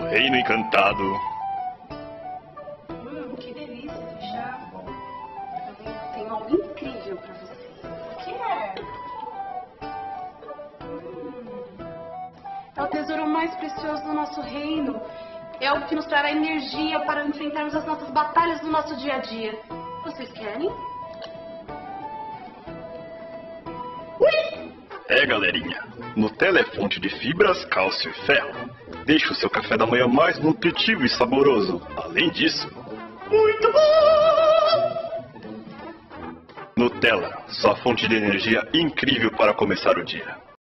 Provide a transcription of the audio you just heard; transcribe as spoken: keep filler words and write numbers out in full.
Reino Encantado. Hum, que delícia esse chá. Eu tenho algo incrível pra você. O que é? Hum, é o tesouro mais precioso do nosso reino. É algo que nos trará energia para enfrentarmos as nossas batalhas do nosso dia a dia. Vocês querem? É, galerinha. Nutella é fonte de fibras, cálcio e ferro. Deixa o seu café da manhã mais nutritivo e saboroso. Além disso, muito bom! Nutella, sua fonte de energia incrível para começar o dia.